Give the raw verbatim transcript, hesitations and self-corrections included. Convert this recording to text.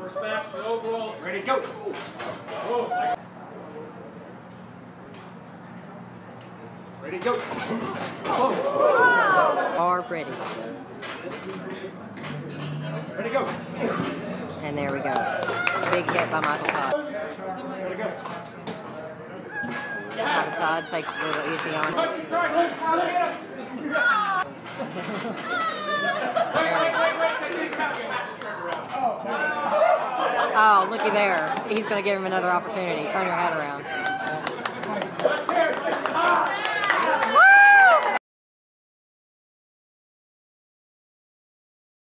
First match for the overalls. Ready, go. Oh. Ready, go. Oh. Are ready. Ready, go. And there we go. Big hit by Michael Todd. Ready, go. Michael Todd takes it a little easy on him. Oh, looky there. He's going to give him another opportunity. Turn your head around.